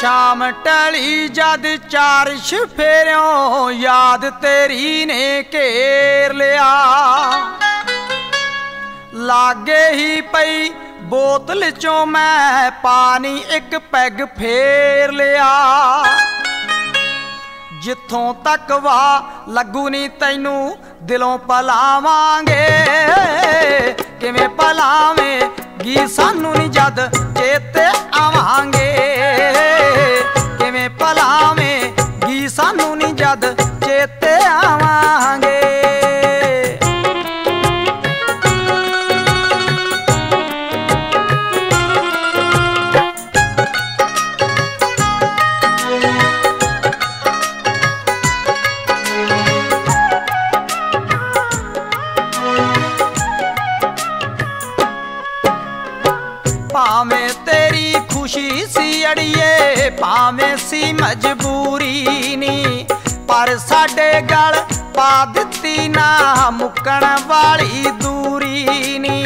शाम टली जद चार चफेरों याद तेरी ने घेर लिया। लागे ही पई बोतल चों मैं पानी एक पैग फेर लिया। जिथों तक वाह लगू नी तैनू दिलों पलावांगे, किवें पलावेंगी सानू नी जद चेते आवांगे। किवें पलावेंगी सानू नी जद चेते आवांगे। भावें तेरी खुशी सी अड़िए भावें सी मजबूरी नी, पर साडे गल पा दित्ती ना मुक्कण वाली दूरी नी।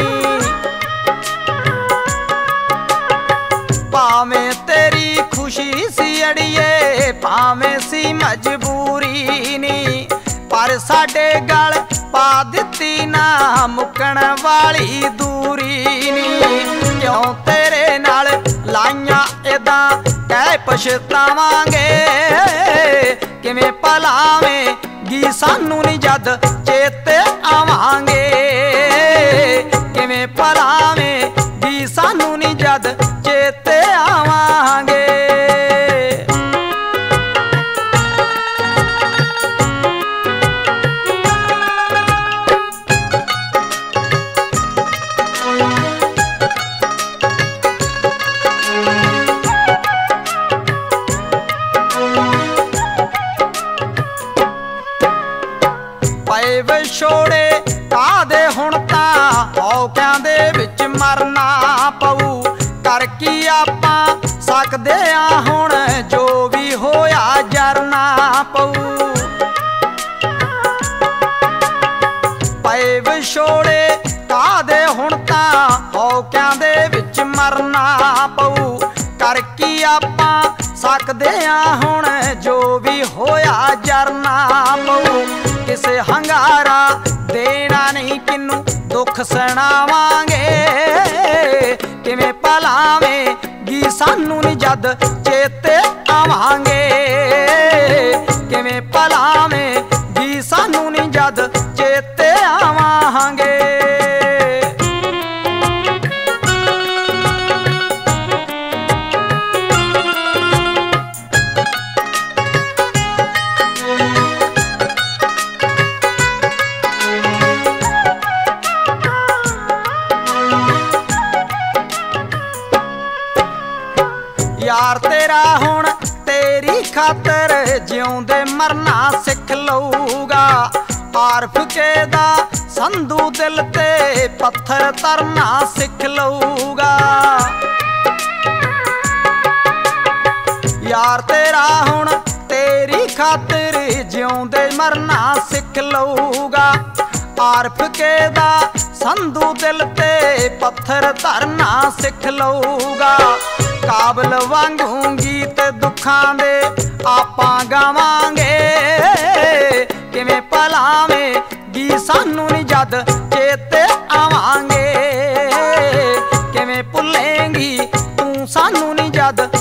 भावें तेरी खुशी सी अड़िए भावें सी मजबूरी नी, पर साडे गल पा दित्ती ना मुक्कण वाली दूरी नी। क्यों तेरे नाल लाइयां एदां कह पछतावांगे, किवें पलावेंगी सानू नी जद चेते आवांगे। किवें पलावेंगी सानू नी जद चेते आवांगे। पए विछोड़े कादे हुण तां औकियां दे विच मरना पऊ। कर की आपां सकदे आ हुण जो भी होया जरना पऊ। पए विछोड़े कादे हुण तां औकियां दे विच मरना पऊ। कर की आपां सकदे आ हुण जो भी होया जरना पऊ। किसे हंगारा देना नहीं किन्नू दुख सुनावांगे, किवें पलावेंगी सानू नी जद चेते आवांगे। किवें पलावेंगी सानू नी जद चेते आवांगे। यार तेरा हुण तेरी खातर जिउंदे मरना सिख लऊगा। आरफ के दा संधू दिल ते पत्थर तरना सिख लऊगा। यार तेरा हुण तेरी खातर जिउंदे मरना सिख लऊगा। आरफ के दा संधू दिल ते पत्थर तरना सिख लऊगा। काबल वांगू गीत दुखां दे आपां गावांगे, किवें पलावेंगी सानू नी जद चेते आवांगे। किवें भुल्लेंगी तू सानू नी जद